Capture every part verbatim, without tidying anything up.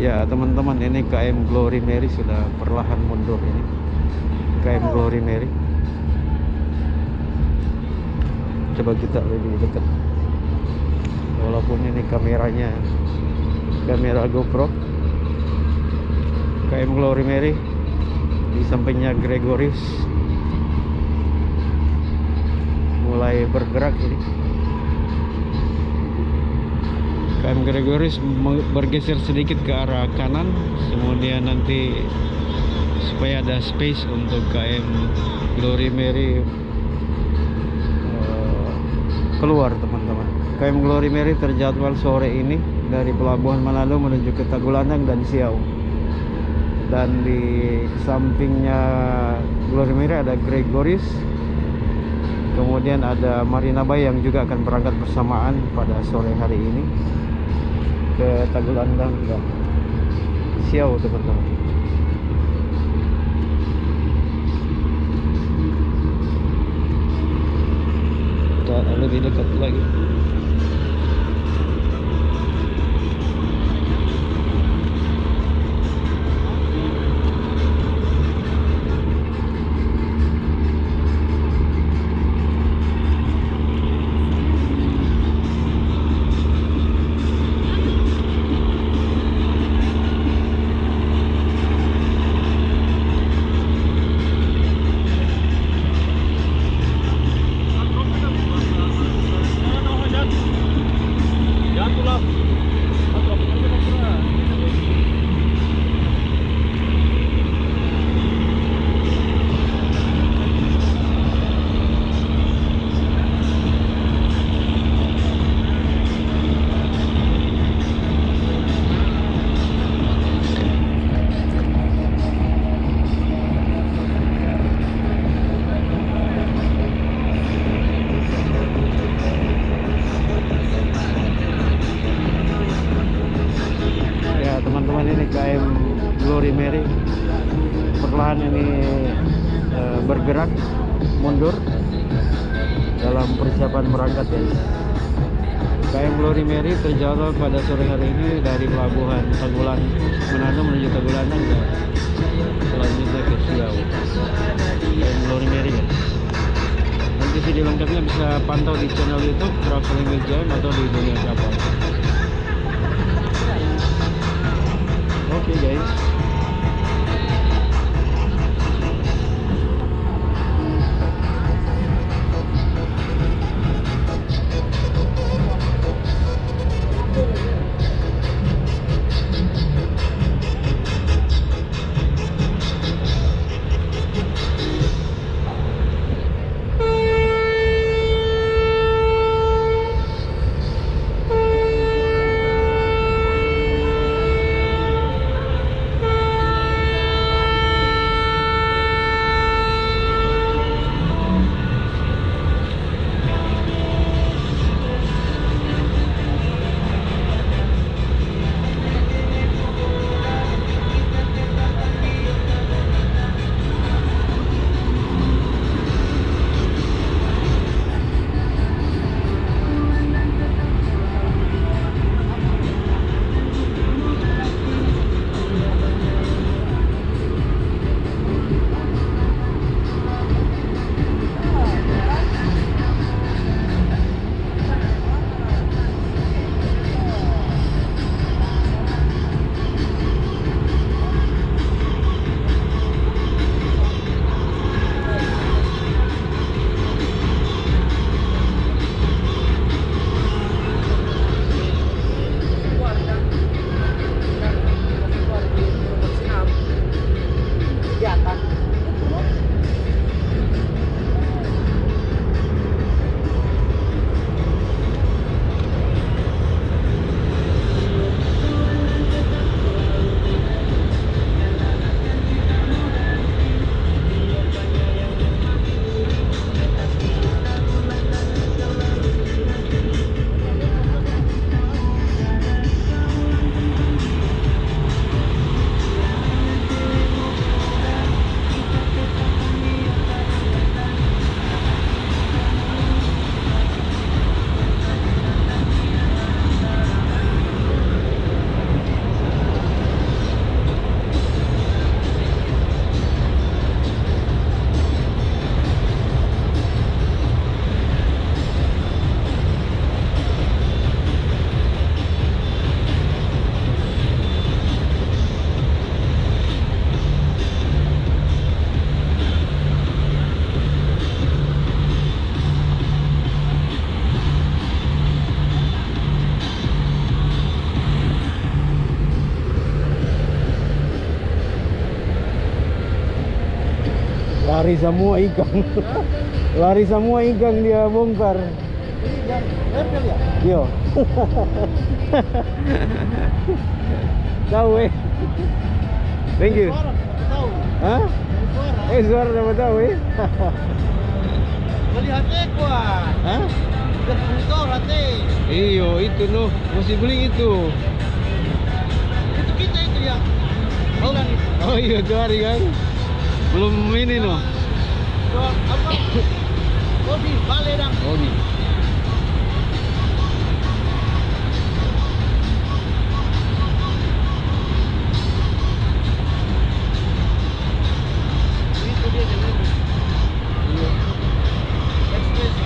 Ya teman-teman, ini K M Glory Mary sudah perlahan mundur ini. K M Glory Mary. Coba kita lebih dekat. Walaupun ini kameranya kamera GoPro. K M Glory Mary, di sampingnya Gregoris mulai bergerak ini. K M Gregoris bergeser sedikit ke arah kanan, kemudian nanti supaya ada space untuk K M Glory Mary uh, keluar teman-teman. K M Glory Mary terjadwal sore ini dari Pelabuhan Manado menuju ke Tagulandang dan Siau. Dan di sampingnya Glory Mary ada Gregoris, kemudian ada Marina Bay yang juga akan berangkat bersamaan pada sore hari ini ke Tagulandang dan Siau teman-teman. Kita lebih dekat lagi. Teman-teman, ini K M Glory Mary perlahan ini e, bergerak mundur dalam persiapan berangkat ya. K M Glory Mary terjadwal pada sore hari ini dari Pelabuhan Tagulandang Manado menuju Tagulandang dan selanjutnya ke Siau. K M Glory Mary ya. Nanti video lengkapnya bisa pantau di channel YouTube Traveling with Jaim atau di Dunia Kapal. Oke okay, guys. Lari semua ikan. Lari semua ikan dia bongkar. Yo. Tahu eh. Thank you. Hah? Eh suara dapat tahu eh. Beli hati kuat. Hah? Udah itu hati. Iyo itu noh, mesti beli itu. Itu kita itu yang bilang itu. Oh iya itu hari kan. Belum ini noh. Jual apa? Kopi, balik dong. Oh nih. Itu dia jalan. Iya. Express.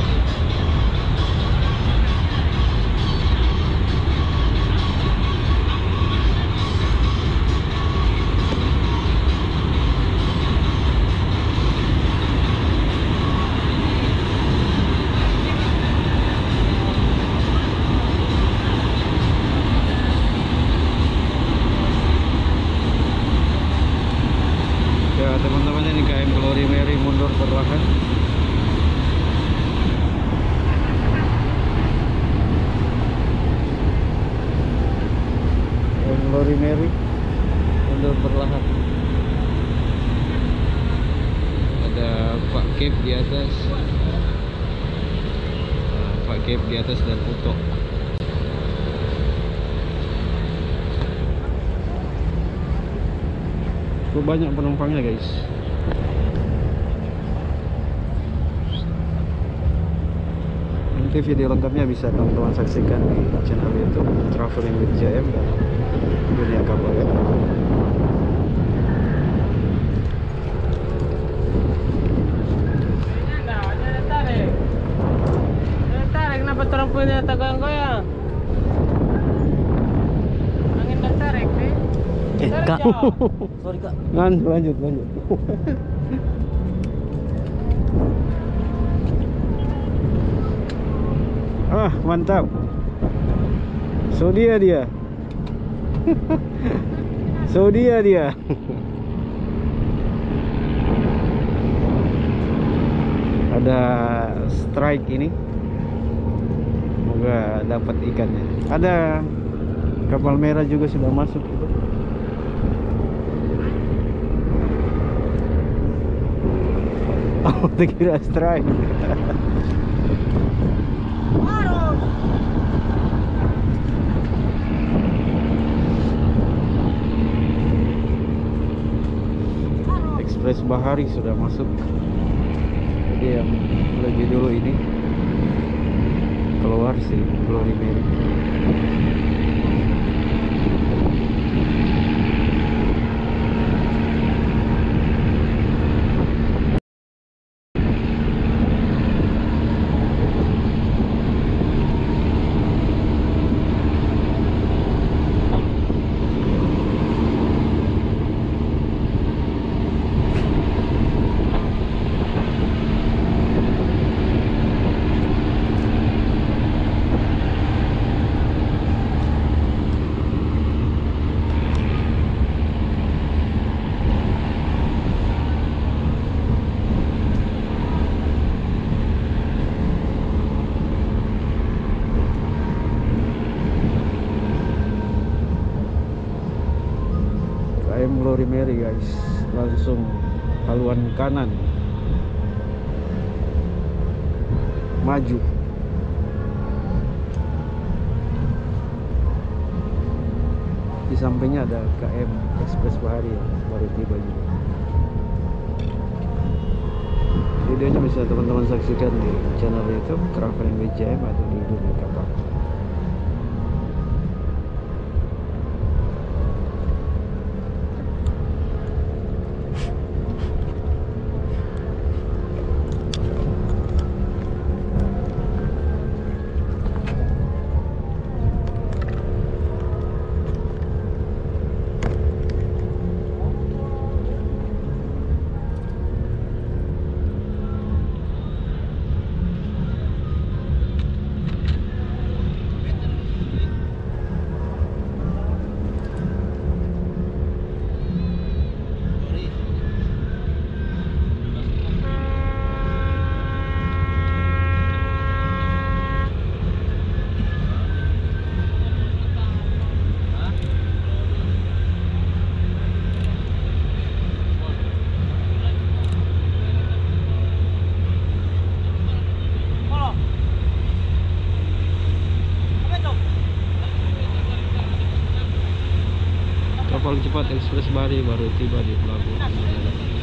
Ya teman-teman, ini K M Glory Mary mundur perlahan. K M Glory Mary mundur perlahan. Ada Pak Kep di atas, nah, Pak Kep di atas dan Uto. Banyak penumpangnya guys. Nanti video lengkapnya bisa teman-teman saksikan di channel YouTube Traveling with J M dan Dunia Kapal ya. Tarik, kenapa terang punya goyang-goyang? Angin dan tarik nih. Eh, Tarik, Kak. ya. Sorry kak. Lanjut, lanjut, lanjut. Ah, mantap. So dia dia. So dia dia. Ada strike ini. Semoga dapat ikannya. Ada kapal merah juga sudah masuk gitu. Oh, terkira strike. Express Bahari sudah masuk. Jadi yang lebih dulu ini keluar sih Glory Mary. K M Glory Mary guys, langsung haluan kanan maju. Di sampingnya ada K M Express Bahari yang baru tiba juga. Videonya bisa teman-teman saksikan di channel YouTube Traveling with J M atau di Dunia Kapal. paling cepat Express Bali baru tiba di pelabuhan.